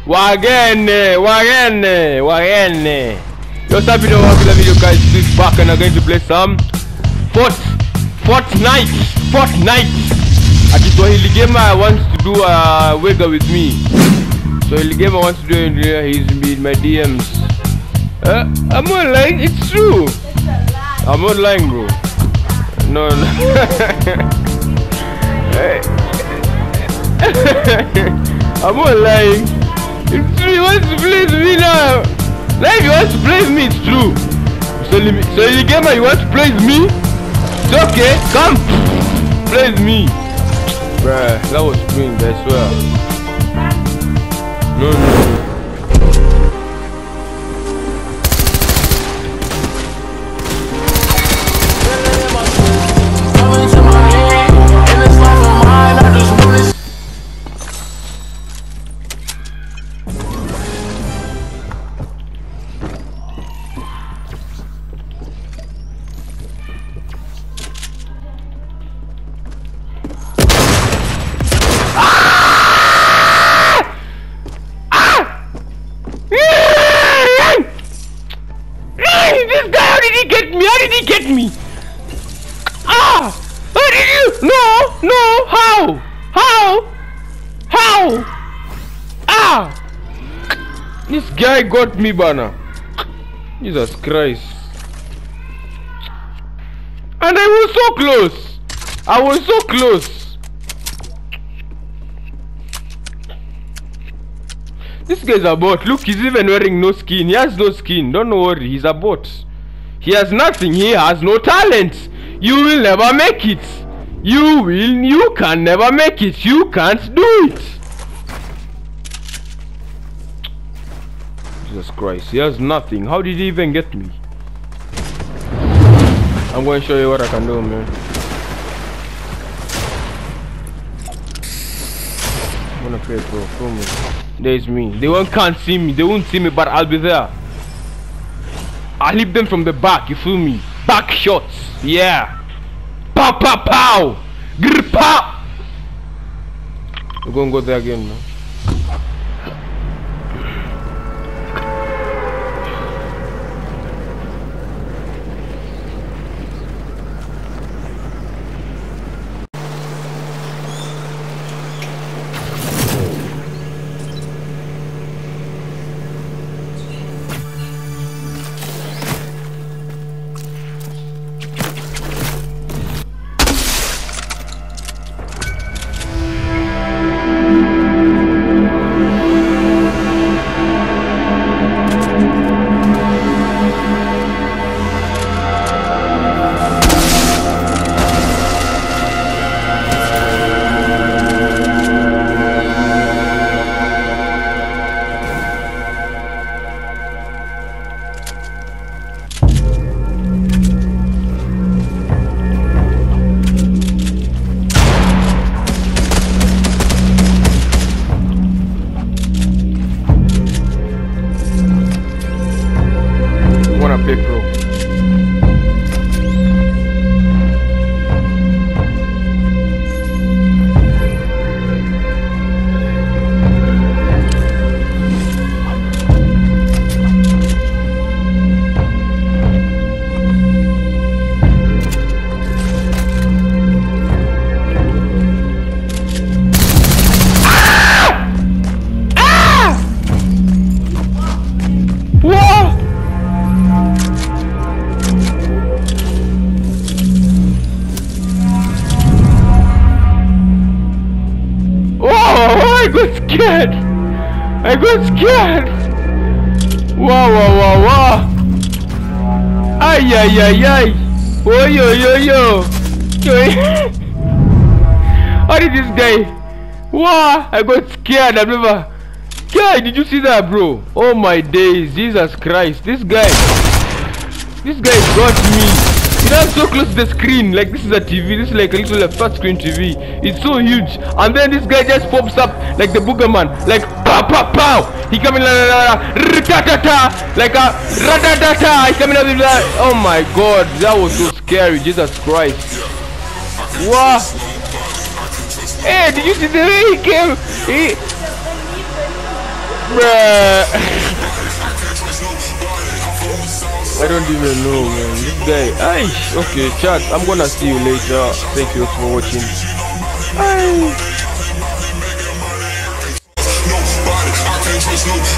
Wagene. What's up, video guys? This is back and I'm going to play some Fortnite. A Swahili gamer wants to do a wiggle with me. Swahili gamer wants to do it here. He's in my DMs. I'm not lying. It's true. It's a lie. I'm not lying, bro. No. I'm not lying. It's true. He wants to play with me now. Like he wants to play with me. It's true. So the gamer, you want to play with me? It's okay. Come play with me. Bruh, that was cringe, I swear. No. How did he get me? How did you? No, how? This guy got me, Bana. Jesus Christ. And I was so close. This guy's a bot. Look, he's even wearing no skin. He has no skin. Don't worry, he's a bot. He has nothing. He has no talent. You will never make it. You can never make it. You can't do it. Jesus Christ. He has nothing. How did he even get me? I'm going to show you what I can do, man. I'm gonna play, bro. Show me. There's me. They can't see me. They won't see me, but I'll be there. I'll hit them from the back, you feel me? Back shots, yeah. Pow, pow, pow. Grr, pow. We're gonna go there again, man. Big bro. I got scared. Wow. Ay. Oh yo. How did this guy? Wow, I got scared. I've never. Guy, did you see that, bro? Oh my days, Jesus Christ. This guy got me. That's so close to the screen. Like this is a TV. This is like a little flat screen TV. It's so huge. And then this guy just pops up like the boogerman. Like pow. He coming like a ratatata. He's coming up with that. Oh my God, that was so scary. Jesus Christ. Wow. Hey, did you see the way he came? Bruh. I don't even know, man. This guy. Aish. Okay, chat. I'm gonna see you later. Thank you for watching. Aish.